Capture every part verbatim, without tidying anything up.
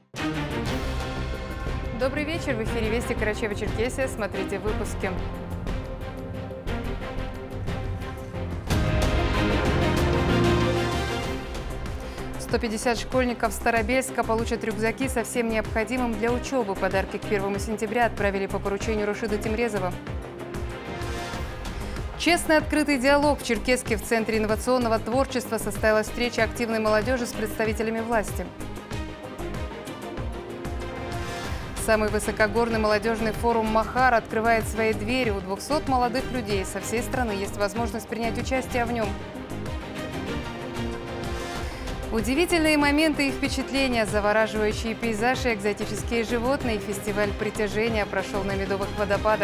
Добрый вечер. В эфире Вести Карачаево-Черкесия. Смотрите в выпуске. сто пятьдесят школьников Старобельска получат рюкзаки со всем необходимым для учебы. Подарки к первому сентября отправили по поручению Рашида Темрезова. Честный открытый диалог в Черкесске в Центре инновационного творчества состоялась встреча активной молодежи с представителями власти. Самый высокогорный молодежный форум «Махар» открывает свои двери. У двухсот молодых людей со всей страны есть возможность принять участие в нем. Удивительные моменты и впечатления, завораживающие пейзажи, экзотические животные. Фестиваль притяжения прошел на Медовых водопадах.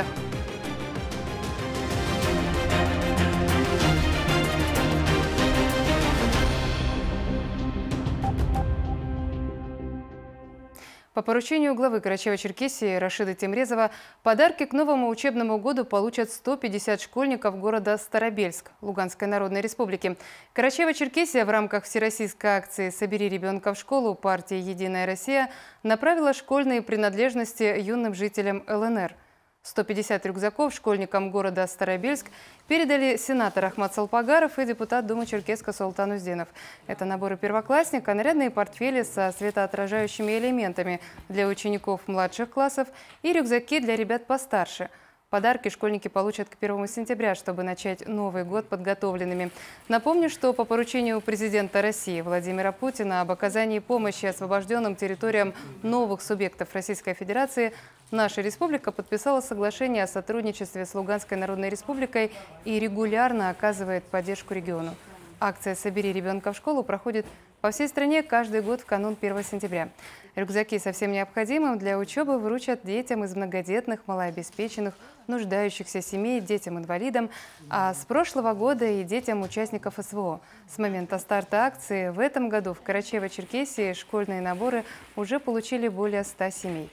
По поручению главы Карачаево-Черкесии Рашида Темрезова подарки к новому учебному году получат сто пятьдесят школьников города Старобельск Луганской Народной Республики. Карачаево-Черкесия в рамках всероссийской акции «Собери ребенка в школу» партии «Единая Россия» направила школьные принадлежности юным жителям ЛНР. сто пятьдесят рюкзаков школьникам города Старобельск передали сенатор Ахмат Салпагаров и депутат Думы Черкесска Султан Узденов. Это наборы первоклассника, нарядные портфели со светоотражающими элементами для учеников младших классов и рюкзаки для ребят постарше. Подарки школьники получат к первому сентября, чтобы начать Новый год подготовленными. Напомню, что по поручению президента России Владимира Путина об оказании помощи освобожденным территориям новых субъектов Российской Федерации наша республика подписала соглашение о сотрудничестве с Луганской Народной Республикой и регулярно оказывает поддержку региону. Акция «Собери ребенка в школу» проходит по всей стране каждый год в канун первого сентября. Рюкзаки со всем необходимым для учебы вручат детям из многодетных, малообеспеченных, нуждающихся семей, детям-инвалидам, а с прошлого года и детям участников СВО. С момента старта акции в этом году в Карачаево-Черкесии школьные наборы уже получили более ста семей.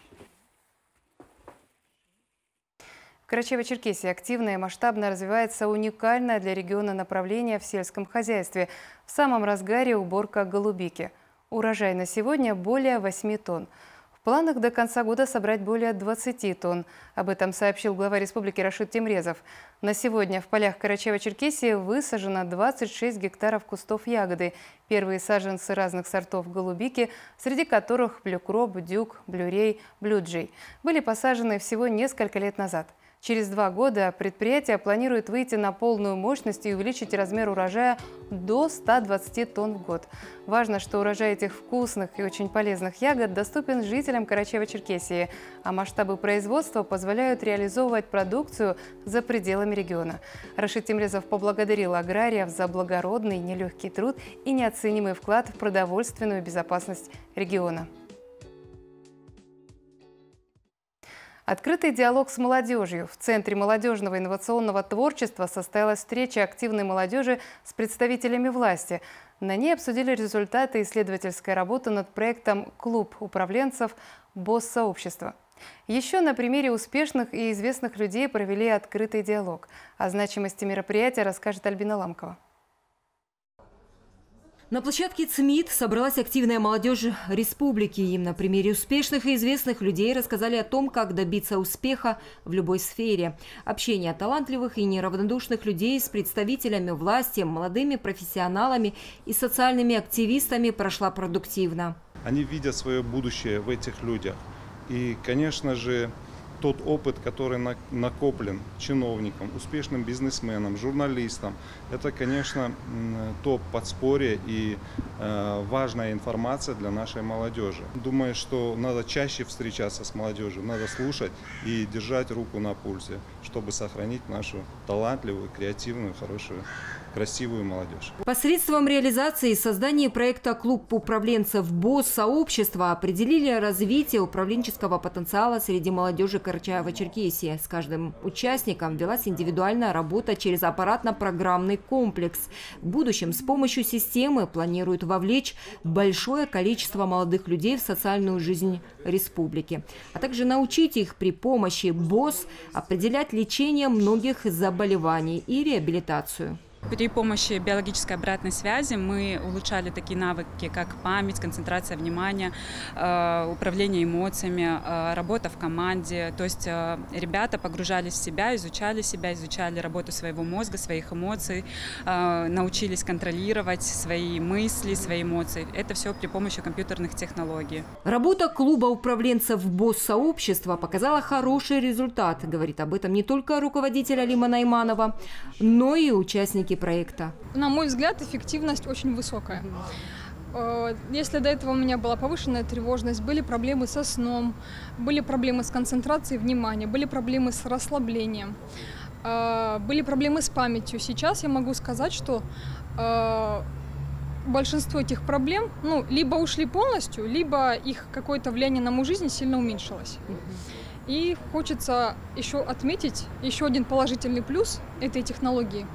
В Карачаево-Черкесии активно и масштабно развивается уникальное для региона направление в сельском хозяйстве. В самом разгаре уборка голубики. Урожай на сегодня более восьми тонн. В планах до конца года собрать более двадцати тонн. Об этом сообщил глава республики Рашид Темрезов. На сегодня в полях Карачаево-Черкесии высажено двадцать шесть гектаров кустов ягоды. Первые саженцы разных сортов голубики, среди которых блюкроп, дюк, блюрей, блюджей, были посажены всего несколько лет назад. Через два года предприятие планирует выйти на полную мощность и увеличить размер урожая до ста двадцати тонн в год. Важно, что урожай этих вкусных и очень полезных ягод доступен жителям Карачаево-Черкесии, а масштабы производства позволяют реализовывать продукцию за пределами региона. Рашид Темрезов поблагодарил аграриев за благородный, нелегкий труд и неоценимый вклад в продовольственную безопасность региона. Открытый диалог с молодежью. В Центре молодежного инновационного творчества состоялась встреча активной молодежи с представителями власти. На ней обсудили результаты исследовательской работы над проектом «Клуб управленцев БОС-сообщества». Еще на примере успешных и известных людей провели открытый диалог. О значимости мероприятия расскажет Альбина Ламкова. На площадке ЦМИД собралась активная молодежь республики. Им на примере успешных и известных людей рассказали о том, как добиться успеха в любой сфере. Общение талантливых и неравнодушных людей с представителями власти, молодыми профессионалами и социальными активистами прошла продуктивно. Они видят свое будущее в этих людях. И, конечно же, тот опыт, который накоплен чиновникам, успешным бизнесменам, журналистам, это, конечно, то подспорье и важная информация для нашей молодежи. Думаю, что надо чаще встречаться с молодежью, надо слушать и держать руку на пульсе, чтобы сохранить нашу талантливую, креативную, хорошую, красивую молодежь. Посредством реализации и создания проекта «Клуб управленцев БОС-сообщества» определили развитие управленческого потенциала среди молодежи Карачаево-Черкесии. С каждым участником велась индивидуальная работа через аппаратно-программный комплекс. В будущем с помощью системы планируют вовлечь большое количество молодых людей в социальную жизнь республики, а также научить их при помощи БОС определять лечение многих заболеваний и реабилитацию. При помощи биологической обратной связи мы улучшали такие навыки, как память, концентрация внимания, управление эмоциями, работа в команде. То есть ребята погружались в себя, изучали себя, изучали работу своего мозга, своих эмоций, научились контролировать свои мысли, свои эмоции. Это все при помощи компьютерных технологий. Работа клуба управленцев БОСС-сообщества показала хороший результат. Говорит об этом не только руководитель Алима Найманова, но и участники проекта. На мой взгляд, эффективность очень высокая. Если до этого у меня была повышенная тревожность, были проблемы со сном, были проблемы с концентрацией внимания, были проблемы с расслаблением, были проблемы с памятью. Сейчас я могу сказать, что большинство этих проблем, ну, либо ушли полностью, либо их какое-то влияние на мою жизнь сильно уменьшилось. И хочется еще отметить еще один положительный плюс этой технологии.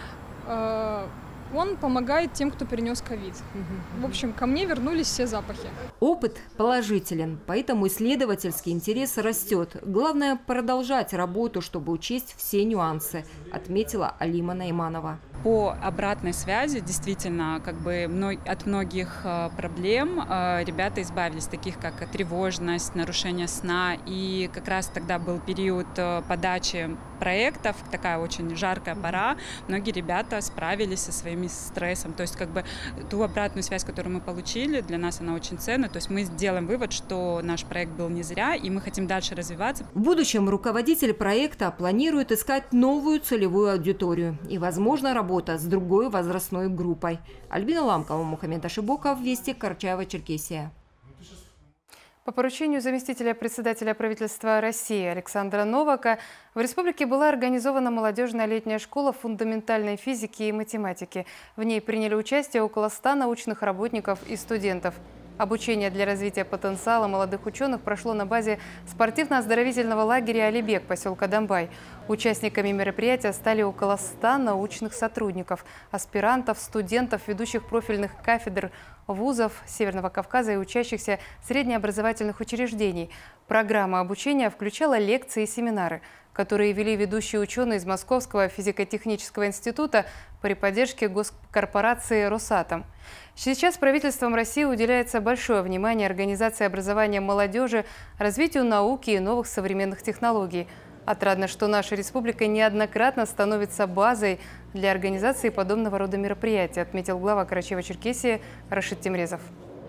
Он помогает тем, кто перенес ковид. В общем, ко мне вернулись все запахи. Опыт положителен, поэтому исследовательский интерес растет. Главное – продолжать работу, чтобы учесть все нюансы, отметила Алима Найманова. По обратной связи действительно как бы от многих проблем ребята избавились, таких как тревожность, нарушение сна. И как раз тогда был период подачи проектов, такая очень жаркая пора. Многие ребята справились со своим стрессом. То есть как бы ту обратную связь, которую мы получили, для нас она очень ценна. То есть мы сделаем вывод, что наш проект был не зря, и мы хотим дальше развиваться. В будущем руководитель проекта планирует искать новую целевую аудиторию и, возможно, работать с другой возрастной группой. Альбина Ламкова, Мухаммед Ашибоков, Вести, Карачаево-Черкесия. По поручению заместителя председателя правительства России Александра Новака в республике была организована молодежная летняя школа фундаментальной физики и математики. В ней приняли участие около ста научных работников и студентов. Обучение для развития потенциала молодых ученых прошло на базе спортивно-оздоровительного лагеря «Алибек» поселка Домбай. Участниками мероприятия стали около ста научных сотрудников, аспирантов, студентов, ведущих профильных кафедр вузов Северного Кавказа и учащихся среднеобразовательных учреждений. Программа обучения включала лекции и семинары, которые вели ведущие ученые из Московского физико-технического института при поддержке госкорпорации «Росатом». Сейчас правительством России уделяется большое внимание организации образования молодежи, развитию науки и новых современных технологий. Отрадно, что наша республика неоднократно становится базой для организации подобного рода мероприятий, отметил глава Карачаево-Черкесии Рашид Темрезов.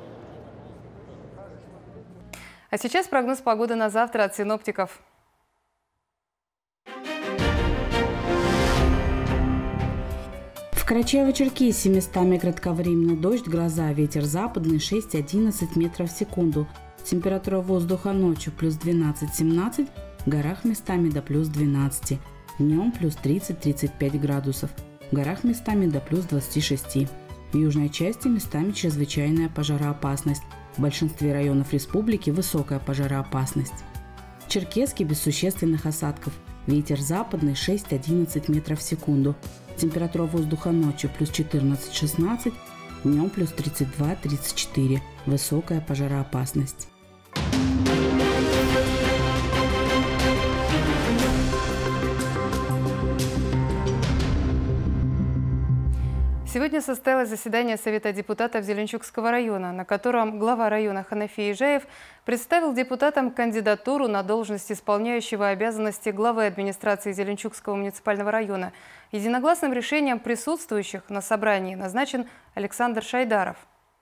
А сейчас прогноз погоды на завтра от синоптиков. В Карачаево-Черкесии местами кратковременно дождь, гроза, ветер западный шесть-одиннадцать метров в секунду. Температура воздуха ночью плюс двенадцать-семнадцать, в горах местами до плюс двенадцати. Днем плюс тридцать-тридцать пять градусов, в горах местами до плюс двадцати шести. В южной части местами чрезвычайная пожароопасность. В большинстве районов республики высокая пожароопасность. В Черкесске без существенных осадков. Ветер западный шесть-одиннадцать метров в секунду. Температура воздуха ночью плюс четырнадцать-шестнадцать, днем плюс тридцать два-тридцать четыре. Высокая пожароопасность. Сегодня состоялось заседание Совета депутатов Зеленчукского района, на котором глава района Ханафи Ижаев представил депутатам кандидатуру на должность исполняющего обязанности главы администрации Зеленчукского муниципального района. Единогласным решением присутствующих на собрании назначен Александр Шайдаров.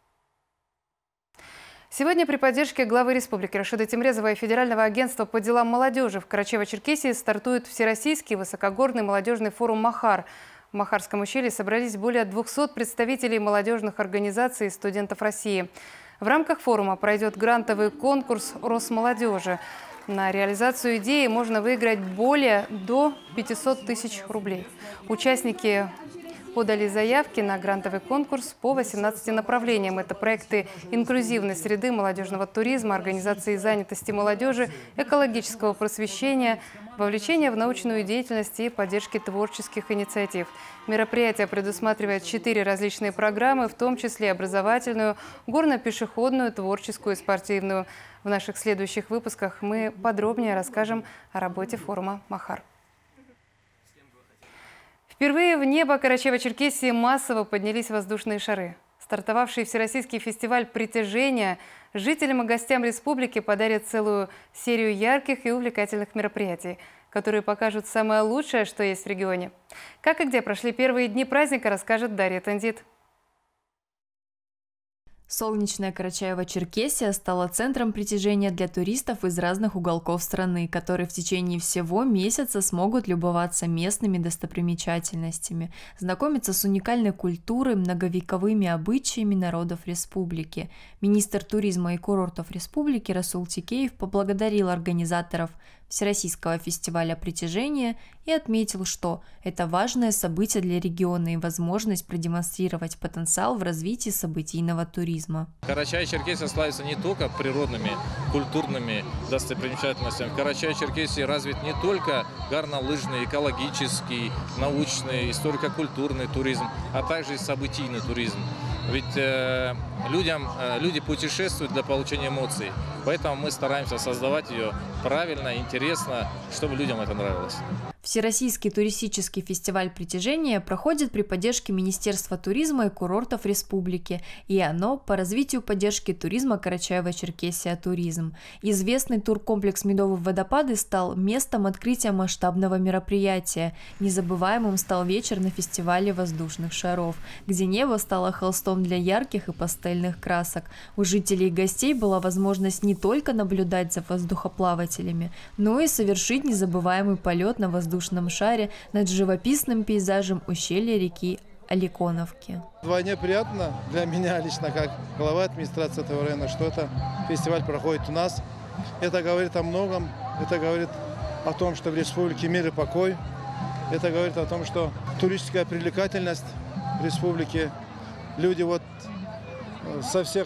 Сегодня при поддержке главы республики Рашида Темрезова и Федерального агентства по делам молодежи в Карачаево-Черкесии стартует Всероссийский высокогорный молодежный форум «Махар». В Махарском ущелье собрались более двухсот представителей молодежных организаций и студентов России. В рамках форума пройдет грантовый конкурс Росмолодежи. На реализацию идеи можно выиграть более до пятисот тысяч рублей. Участники подали заявки на грантовый конкурс по восемнадцати направлениям. Это проекты инклюзивной среды, молодежного туризма, организации занятости молодежи, экологического просвещения, вовлечения в научную деятельность и поддержки творческих инициатив. Мероприятие предусматривает четыре различные программы, в том числе образовательную, горно-пешеходную, творческую и спортивную. В наших следующих выпусках мы подробнее расскажем о работе форума «Махар». Впервые в небо Карачаево-Черкесии массово поднялись воздушные шары. Стартовавший всероссийский фестиваль «Притяжение» жителям и гостям республики подарит целую серию ярких и увлекательных мероприятий, которые покажут самое лучшее, что есть в регионе. Как и где прошли первые дни праздника, расскажет Дарья Тандит. Солнечная Карачаево-Черкесия стала центром притяжения для туристов из разных уголков страны, которые в течение всего месяца смогут любоваться местными достопримечательностями, знакомиться с уникальной культурой, многовековыми обычаями народов республики. Министр туризма и курортов республики Расул Тикеев поблагодарил организаторов Всероссийского фестиваля «Притяжение» и отметил, что это важное событие для региона и возможность продемонстрировать потенциал в развитии событийного туризма. Карачаево-Черкесия славится не только природными, культурными достопримечательностями. В Карачаево-Черкесии развит не только горнолыжный, экологический, научный, историко-культурный туризм, а также и событийный туризм. Ведь э, людям, э, люди путешествуют для получения эмоций, поэтому мы стараемся создавать ее правильно, интересно, чтобы людям это нравилось. Всероссийский туристический фестиваль «Притяжение» проходит при поддержке Министерства туризма и курортов республики, и оно по развитию поддержки туризма Карачаево-Черкесия туризм. Известный туркомплекс «Медовые водопады» стал местом открытия масштабного мероприятия. Незабываемым стал вечер на фестивале воздушных шаров, где небо стало холстом для ярких и пастельных красок. У жителей и гостей была возможность не только наблюдать за воздухоплавателями, но и совершить незабываемый полет на воздушном воздушном шаре над живописным пейзажем ущелья реки Аликоновки. Вдвойне приятно для меня лично, как глава администрации этого района, что это фестиваль проходит у нас. Это говорит о многом. Это говорит о том, что в республике мир и покой. Это говорит о том, что туристическая привлекательность республики. Люди вот со всех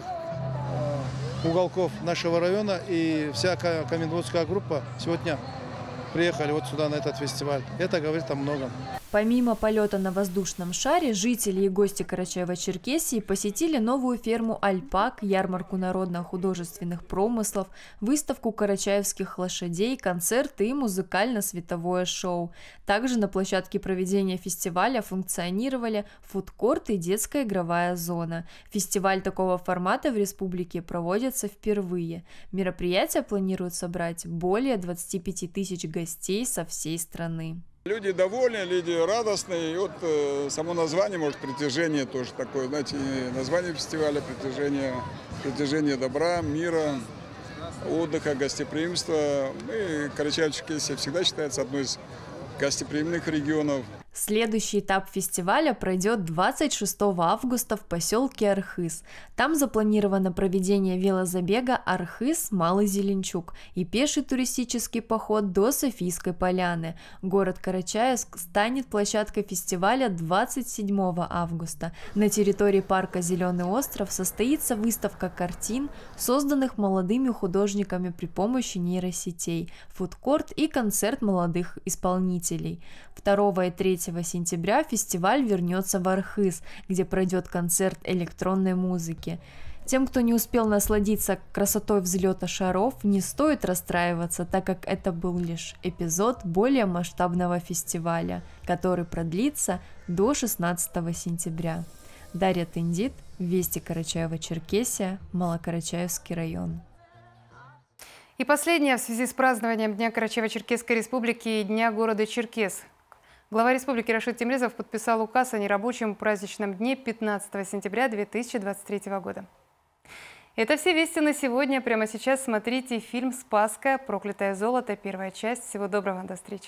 уголков нашего района и вся комендантская группа сегодня приехали вот сюда, на этот фестиваль. Это говорит о многом. Помимо полета на воздушном шаре, жители и гости Карачаево-Черкесии посетили новую ферму «Альпак», ярмарку народно-художественных промыслов, выставку карачаевских лошадей, концерты и музыкально-световое шоу. Также на площадке проведения фестиваля функционировали фудкорт и детская игровая зона. Фестиваль такого формата в республике проводится впервые. Мероприятие планирует собрать более двадцати пяти тысяч гостей со всей страны. Люди довольны, люди радостные. И вот э, само название, может, «Притяжение» тоже такое, знаете, название фестиваля «Притяжение», «Притяжение добра, мира, отдыха, гостеприимства». И Карачаево-Черкесия всегда считается одной из гостеприимных регионов. Следующий этап фестиваля пройдет двадцать шестого августа в поселке Архыз. Там запланировано проведение велозабега Архыз-Малый Зеленчук и пеший туристический поход до Софийской поляны. Город Карачаевск станет площадкой фестиваля двадцать седьмого августа. На территории парка «Зеленый остров» состоится выставка картин, созданных молодыми художниками при помощи нейросетей, фудкорт и концерт молодых исполнителей. второго и третьего сентября фестиваль вернется в Архыз, где пройдет концерт электронной музыки. Тем, кто не успел насладиться красотой взлета шаров, не стоит расстраиваться, так как это был лишь эпизод более масштабного фестиваля, который продлится до шестнадцатого сентября. Дарья Тандит, Вести Карачаево-Черкесия, Малокарачаевский район. И последнее в связи с празднованием Дня Карачаево-Черкесской республики и Дня города Черкес. Глава республики Рашид Темрезов подписал указ о нерабочем праздничном дне пятнадцатого сентября две тысячи двадцать третьего года. Это все вести на сегодня. Прямо сейчас смотрите фильм «Спасская. Проклятое золото». Первая часть. Всего доброго. До встречи.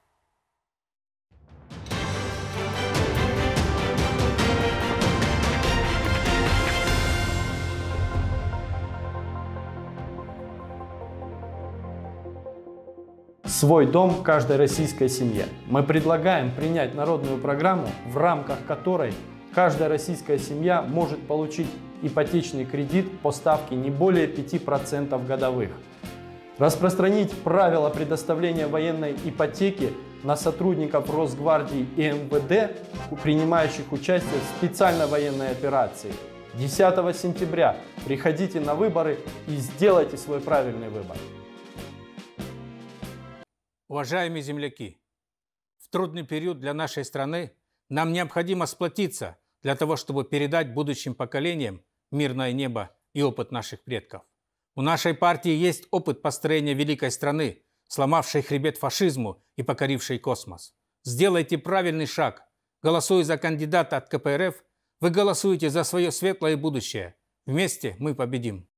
Свой дом каждой российской семье. Мы предлагаем принять народную программу, в рамках которой каждая российская семья может получить ипотечный кредит по ставке не более пяти процентов годовых. Распространить правила предоставления военной ипотеки на сотрудников Росгвардии и эм вэ дэ, принимающих участие в специальной военной операции. десятого сентября приходите на выборы и сделайте свой правильный выбор. Уважаемые земляки, в трудный период для нашей страны нам необходимо сплотиться для того, чтобы передать будущим поколениям мирное небо и опыт наших предков. У нашей партии есть опыт построения великой страны, сломавшей хребет фашизму и покорившей космос. Сделайте правильный шаг. Голосуя за кандидата от ка пэ эр эф, вы голосуете за свое светлое будущее. Вместе мы победим.